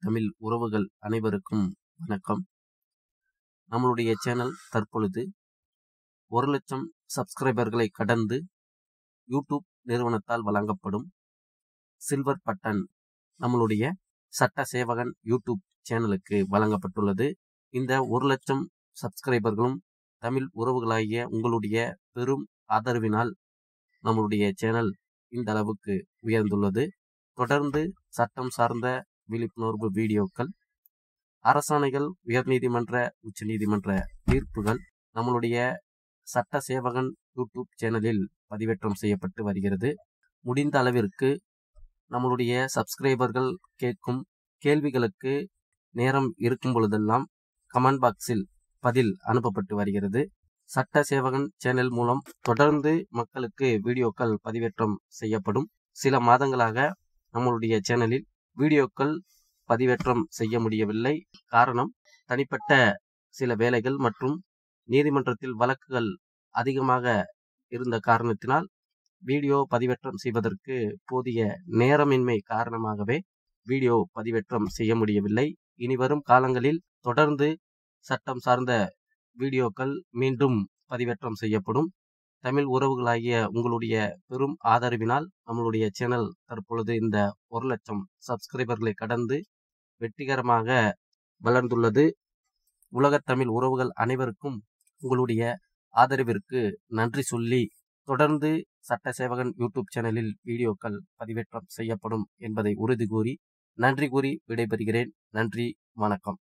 தமிழ் உறவுகள் அனைவருக்கும் வணக்கம். நம்மளுடைய சேனல் தற்பொழுது 1 லட்சம் சப்ஸ்கிரைபர்களை கடந்து யூடியூப் நிறுவனத்தால் வழங்கப்படும் சில்வர் பட்டன் நம்மளுடைய சட்ட சேவகன் யூடியூப் சேனலுக்கு வழங்கப்பட்டுள்ளது. இந்த 1 லட்சம் சப்ஸ்கிரைபர்களும் தமிழ் உறவுகளாகிய உங்களுடைய பெரும் ஆதரவினால் நம்மளுடைய சேனல் இந்த அளவுக்கு உயர்ந்துள்ளது. தொடர்ந்து சட்டம் சார்ந்த விழிப்புணர்வு வீடியோக்கள், அரசாணைகள், உயர்நீதிமன்ற உச்சநீதிமன்ற தீர்ப்புகள் நம்மளுடைய சட்ட சேவகன் யூடியூப் சேனலில் பதிவேற்றம் செய்யப்பட்டு வருகிறது. முடிந்த அளவிற்கு நம்மளுடைய சப்ஸ்கிரைபர்கள் கேட்கும் கேள்விகளுக்கு நேரம் இருக்கும் பொழுதெல்லாம் கமெண்ட் பாக்ஸில் பதில் அனுப்பப்பட்டு வருகிறது. சட்ட சேவகன் சேனல் மூலம் தொடர்ந்து மக்களுக்கு வீடியோக்கள் பதிவேற்றம் செய்யப்படும். சில மாதங்களாக நம்மளுடைய சேனலில் வீடியோக்கள் பதிவேற்றம் செய்ய முடியவில்லை. காரணம், தனிப்பட்ட சில வேலைகள் மற்றும் நீதிமன்றத்தில் வழக்குகள் அதிகமாக இருந்த காரணத்தினால் வீடியோ பதிவேற்றம் செய்வதற்கு போதிய நேரமின்மை காரணமாகவே வீடியோ பதிவேற்றம் செய்ய முடியவில்லை. இனி வரும் காலங்களில் தொடர்ந்து சட்டம் சார்ந்த வீடியோக்கள் மீண்டும் பதிவேற்றம் செய்யப்படும். தமிழ் உறவுகளாகிய உங்களுடைய பெரும் ஆதரவினால் நம்மளுடைய சேனல் தற்பொழுது இந்த 1 லட்சம் சப்ஸ்கிரைபர்களை கடந்து வெற்றிகரமாக வளர்ந்துள்ளது. உலகத் தமிழ் உறவுகள் அனைவருக்கும் உங்களுடைய ஆதரவிற்கு நன்றி சொல்லி, தொடர்ந்து சட்ட சேவகன் யூடியூப் சேனலில் வீடியோக்கள் பதிவேற்றம் செய்யப்படும் என்பதை உறுதி கூறி நன்றி கூறி விடைபெறுகிறேன். நன்றி, வணக்கம்.